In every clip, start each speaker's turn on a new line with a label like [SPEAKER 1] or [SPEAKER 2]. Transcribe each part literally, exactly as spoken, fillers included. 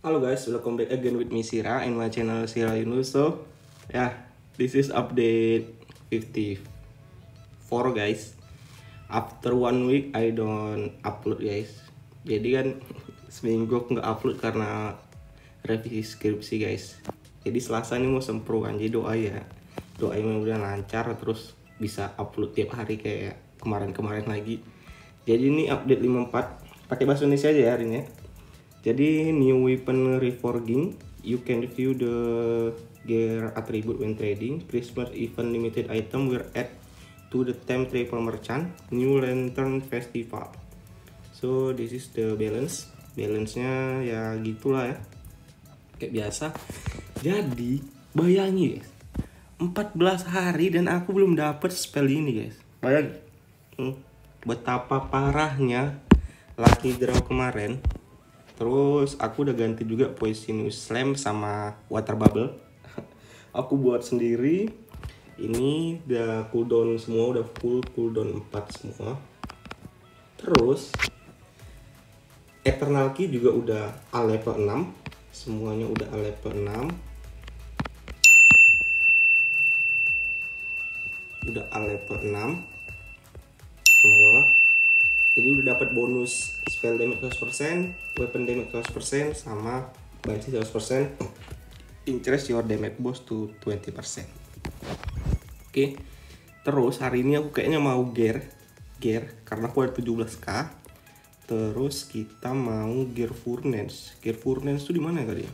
[SPEAKER 1] Halo guys, welcome back again with me Sira in my channel Sira Yunus. So, yeah, this is update fifty-four guys. After one week I don't upload guys. Jadi kan seminggu aku nggak upload karena revisi skripsi guys. Jadi Selasa ini mau sempro kan, jadi doa ya, doain mudah lancar terus bisa upload tiap hari kayak kemarin-kemarin lagi. Jadi ini update lima puluh empat, pakai bahasa Indonesia aja ya hari ini ya. Jadi new weapon reforging, you can view the gear attribute when trading. Christmas event limited item were add to the time travel merchant. New lantern festival. So this is the balance. Balance-nya ya gitulah ya, kayak biasa. Jadi bayangin guys, empat belas hari dan aku belum dapet spell ini guys. Bayangin hmm, betapa parahnya lucky draw kemarin. Terus aku udah ganti juga Poisonous Slam sama Water Bubble. Aku buat sendiri. Ini udah cooldown semua, udah full cooldown empat semua. Terus Eternal Key juga udah A level enam. Semuanya udah A level enam. Udah A level enam semua. Jadi udah dapat bonus spell damage seratus persen, weapon damage seratus persen, sama banshee seratus persen. Increase your damage boost to dua puluh persen. Oke. Terus hari ini aku kayaknya mau gear, gear karena aku ada tujuh belas k. Terus kita mau gear furnace. Gear furnace itu di mana ya tadi?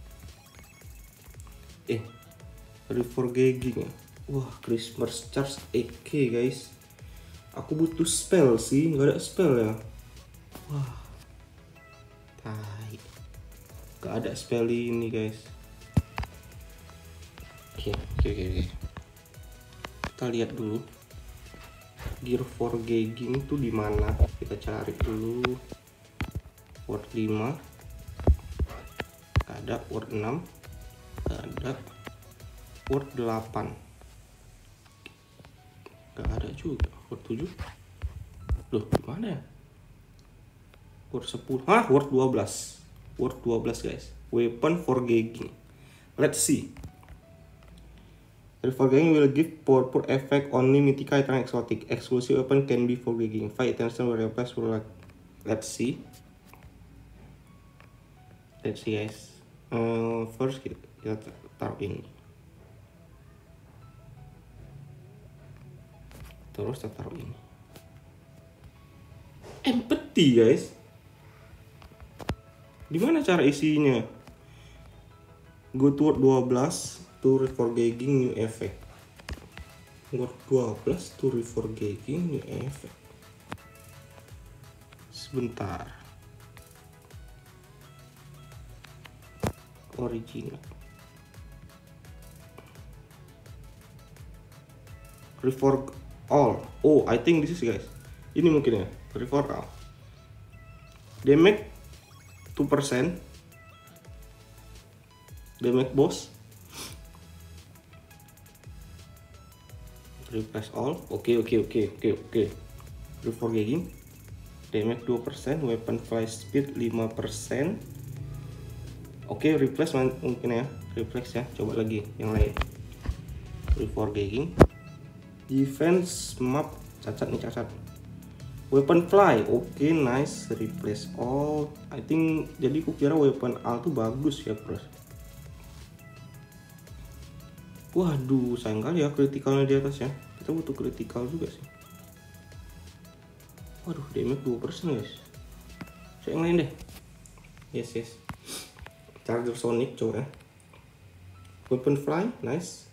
[SPEAKER 1] Eh, reforging ya. Wah, Christmas charge delapan K guys. Aku butuh spell sih, nggak ada spell ya. Wah, tai, nggak ada spell ini guys. Oke, oke, oke. Kita lihat dulu. Gear for gagging tuh di mana? Kita cari dulu. Word lima, nggak ada. Word enam, nggak ada. Word delapan, nggak ada juga. Word tujuh, loh gimana ya? Word sepuluh, ah word dua belas, word dua belas guys. Weapon for gagging. Let's see. Reforging will give powerful effect only mythical and exotic. Exclusive weapon can be for gagging. Fight attention will replace will like. Let's see. Let's see guys. Uh, first kita, kita taruh ini. Terus kita taruh ini. Empathy guys. Dimana cara isinya? Go to word dua belas to reforging new effect. Word dua belas to reforging new effect. Sebentar. Original. Reforg all. Oh, I think this is guys. Ini mungkin ya. Reforg all. Damage two percent. Damage boss. Replace all. Oke, oke, oke, oke, oke. Reforging. Damage dua persen, weapon fly speed lima persen. Oke, replace mungkin ya. Replace ya. Coba lagi yang lain. Reforging. Defense map cacat nih, cacat. Weapon fly, oke, okay, nice. Replace all. I think jadi aku kira weapon all tuh bagus ya bros. Waduh, sayang kali ya kritikalnya di atas ya. Kita butuh kritikal juga sih. Waduh, damage dua persen guys. Saya yang lain deh. Yes, yes. Charger Sonic coba ya. Weapon fly, nice.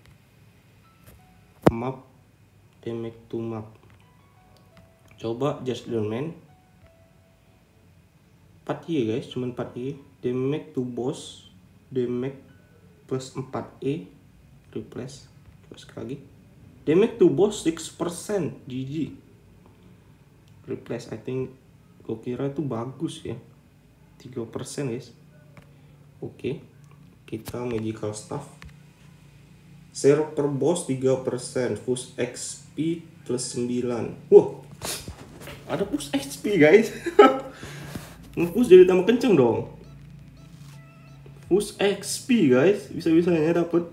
[SPEAKER 1] Map, damage to map. Coba Just Domain empat Y guys, cuman empat Y. Damage to boss, damage plus empat E. Replace. Coba sekali lagi. Damage to boss six persen. G G. Replace, I think gue kira itu bagus ya. tiga persen guys. Oke. Kita magical stuff. Zero per boss tiga persen. Push X P plus sembilan. Wah, ada push H P guys. Nge-push jadi tambah kenceng dong. Push X P guys, bisa-bisanya dapat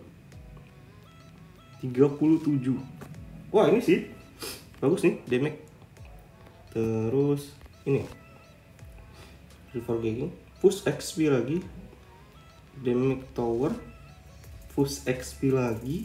[SPEAKER 1] tiga puluh tujuh. Wah ini sih bagus nih damage. Terus ini River Gagging, push X P lagi, damage tower, push X P lagi,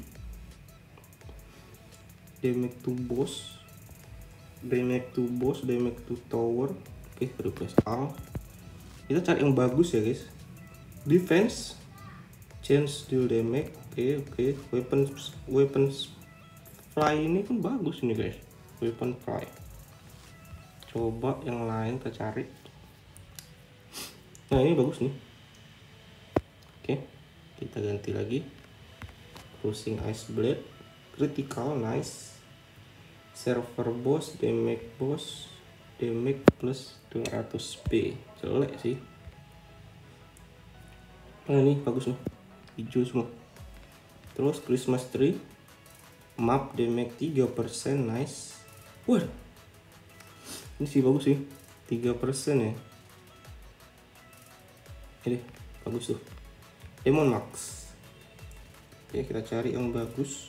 [SPEAKER 1] damage to boss, damage to boss, damage to tower. Oke, replace all. Kita cari yang bagus ya guys. Defense, change deal damage. Oke oke, weapons weapons fly ini kan bagus ini guys. Weapon fly. Coba yang lain kita cari. Nah ini bagus nih. Oke, kita ganti lagi. Cruising Ice Blade, critical nice. Server boss, damage boss, damage plus dua ratus P. Jelek sih. Nah ini bagus nih, hijau semua. Terus Christmas tree, map damage tiga persen nice. Wah, ini sih bagus sih, tiga persen ya. Ini bagus tuh. Demon Max. Oke, kita cari yang bagus.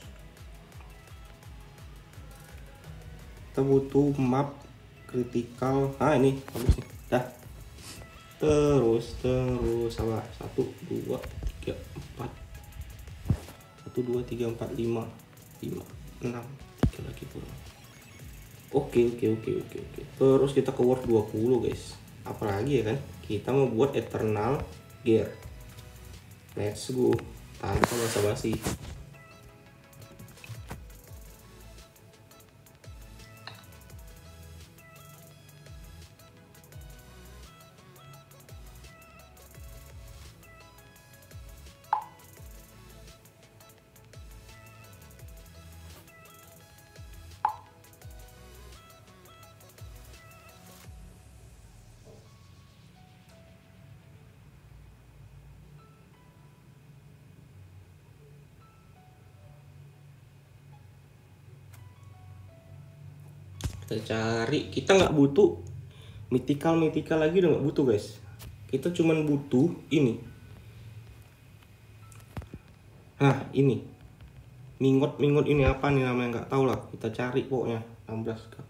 [SPEAKER 1] Kita butuh map critical. Ah ini bagus nih. Dah. Terus terus apa? Satu dua tiga empat. Satu dua tiga empat lima lima enam. Tiga lagi kurang. Oke oke oke oke oke. Terus kita ke World dua puluh guys. Apalagi ya kan? Kita mau buat Eternal Gear. Let's go. Tanpa basa-basi. Kita cari, kita nggak butuh mythical mythical lagi, udah nggak butuh guys. Kita cuman butuh ini. Nah ini mingot mingot ini apa nih namanya, nggak tahu lah. Kita cari pokoknya enam belas k.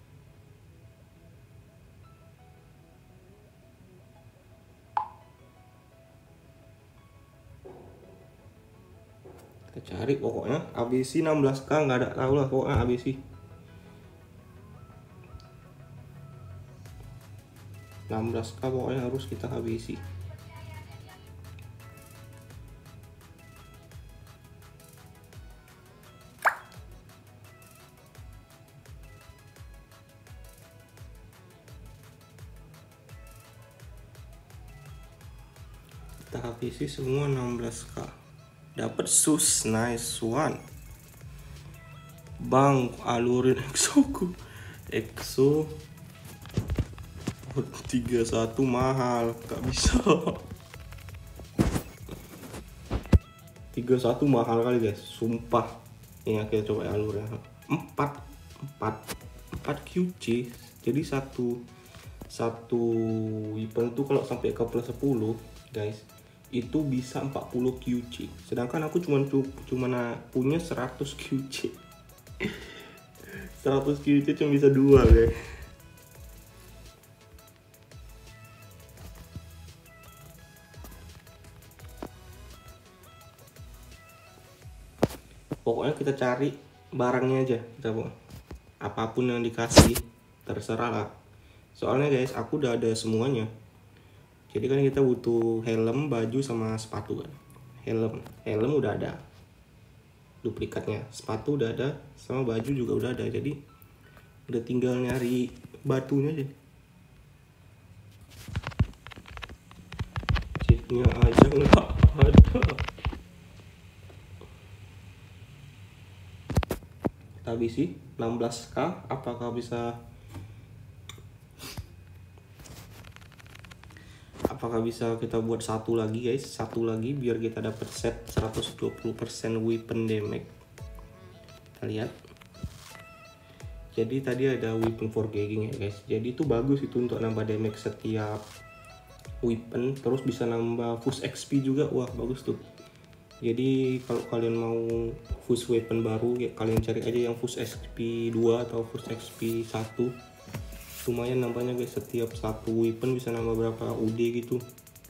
[SPEAKER 1] Kita cari pokoknya A B C enam belas k, nggak ada tahu lah pokoknya A B C. enam belas k pokoknya harus kita habisi. Kita habisi semua enam belas k. Dapat sus, nice one. Bang, alurin exoku. Exo tiga puluh satu mahal, gak bisa. tiga puluh satu mahal kali guys, sumpah. Ini kita coba alurnya. empat empat empat Q C. Jadi satu satu weapon tuh kalau sampai ke plus sepuluh guys, itu bisa empat puluh Q C. Sedangkan aku cuma cuma punya seratus Q C. seratus Q C cuma bisa dua guys. Pokoknya kita cari barangnya aja, kita apapun yang dikasih terserah lah. Soalnya guys, aku udah ada semuanya. Jadi kan kita butuh helm, baju sama sepatu kan. Helm, helm udah ada duplikatnya, sepatu udah ada, sama baju juga udah ada. Jadi udah tinggal nyari batunya aja. Chipnya aja nggak ada. Habisi enam belas k, apakah bisa apakah bisa kita buat satu lagi guys, satu lagi biar kita dapat set seratus dua puluh persen weapon damage. Kita lihat. Jadi tadi ada weapon for gagging ya guys, jadi itu bagus itu untuk nambah damage setiap weapon, terus bisa nambah fuse X P juga. Wah bagus tuh. Jadi kalau kalian mau fuse weapon baru ya kalian cari aja yang fuse X P dua atau fuse X P satu. Lumayan nambahnya guys, setiap satu weapon bisa nambah berapa U D gitu.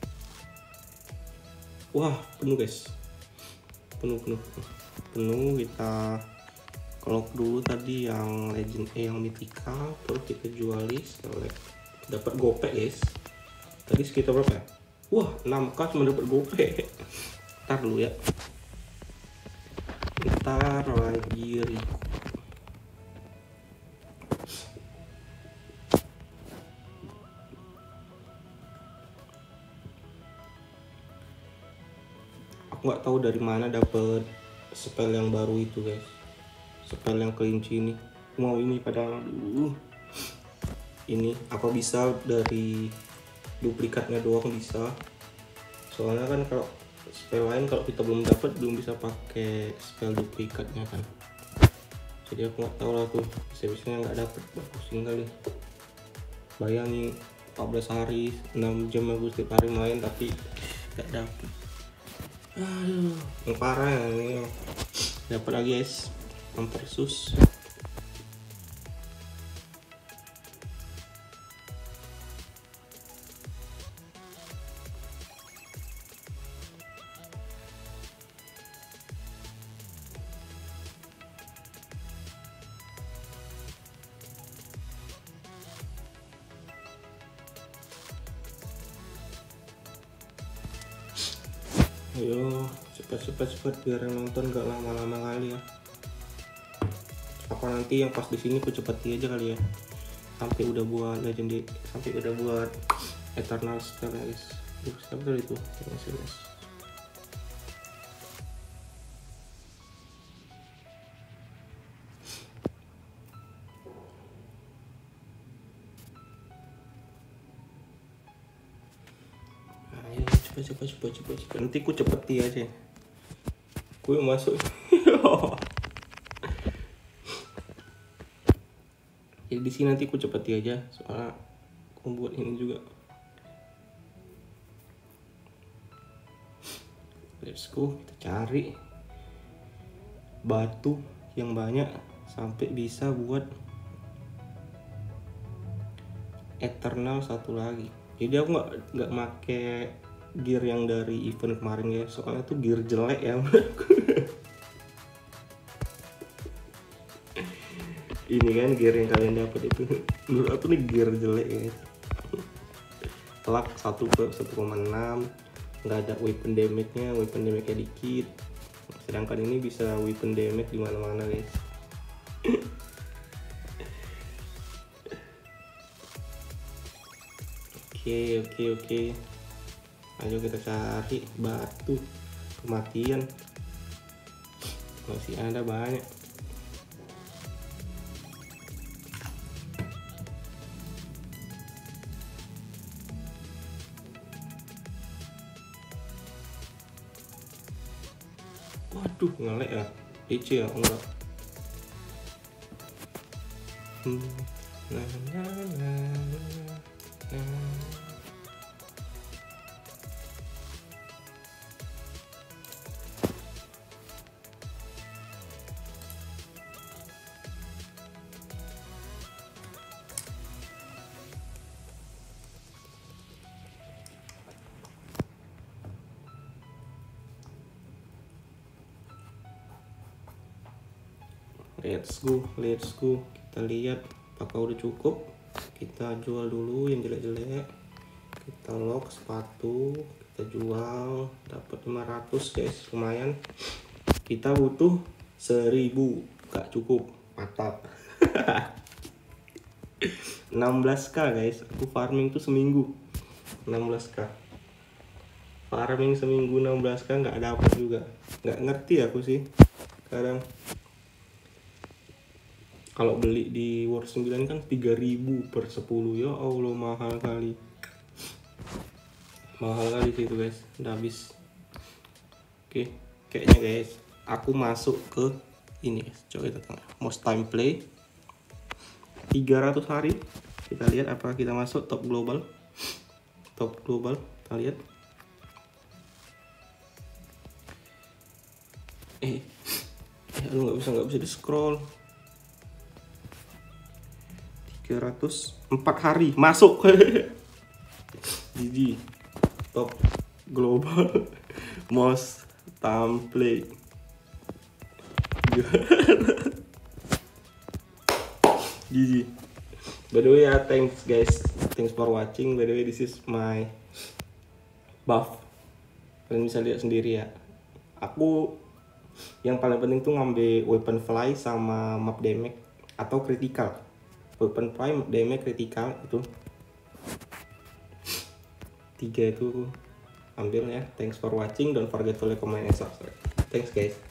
[SPEAKER 1] Wah penuh guys, penuh penuh penuh. Kita clock dulu tadi yang legend eh yang mythical, terus kita jualin select, dapat gopek guys. Tadi sekitar berapa ya? Wah enam k cuma dapat gopek. Ntar dulu ya, ntar lagi record. Aku nggak tahu dari mana dapet spell yang baru itu guys, spell yang kelinci ini. Mau ini padahal dulu ini apa bisa dari duplikatnya doang bisa, soalnya kan kalau spell lain kalau kita belum dapat belum bisa pakai spell duplikatnya kan. Jadi aku nggak tahu lah tuh, bisa-bisanya nggak dapet, pusing kali. Bayangin empat belas hari enam jam aku setiap hari main tapi nggak dapet. Aduh, yang parah ya ini. Dapat lagi guys, Versus. Ayo cepat cepat cepat biar yang nonton gak lama-lama kali ya. Apa nanti yang pas di sini aku cepeti aja kali ya, sampai udah buat legendary, sampai udah buat eternal spell guys. Uh, siapa itu yang serius? Ayo cepat cepat cepat cepat cepat. Nanti ku cepeti aja. Ku yang masuk. Jadi di sini nanti ku cepeti aja, soalnya aku buat ini juga. Let's go, kita cari batu yang banyak sampai bisa buat eternal satu lagi. Jadi aku nggak nggak make gear yang dari event kemarin ya, soalnya tuh gear jelek ya. Ini kan gear yang kalian dapat itu, menurut aku nih gear jelek ya. Telak satu ke satu koma enam, nggak ada weapon damage-nya, weapon damage-nya dikit. Sedangkan ini bisa weapon damage di mana-mana guys. Oke oke oke. Ayo kita cari batu kematian. Masih ada banyak. Waduh ngelek ya, D C ya enggak. Hmm. Nah, nah, nah, nah. Let's go, let's go. Kita lihat apakah udah cukup. Kita jual dulu yang jelek-jelek. Kita lock sepatu, kita jual, dapat lima ratus guys, lumayan. Kita butuh seribu, gak cukup, mantap. enam belas k guys, aku farming tuh seminggu enam belas k. Farming seminggu enam belas k nggak dapet juga, nggak ngerti aku sih sekarang. Kalau beli di World sembilan kan tiga ribu per sepuluh, ya Allah mahal kali. Mahal kali sih itu guys, udah habis. Oke, kayaknya guys, aku masuk ke ini guys. Coba kita tengok, most time play tiga ratus hari. Kita lihat apa kita masuk top global. top global, kita lihat. Eh, eh lu nggak bisa nggak bisa di scroll. tiga ratus empat hari masuk. G G. Top global most template. G G. By the way ya, thanks guys, thanks for watching. By the way, this is my buff. Kalian bisa lihat sendiri ya. Aku yang paling penting tuh ngambil weapon fly sama map damage atau critical. Weapon fly, map damage, critical itu tiga itu ambil ya. Thanks for watching. Don't forget to like, comment, and subscribe. Thanks guys.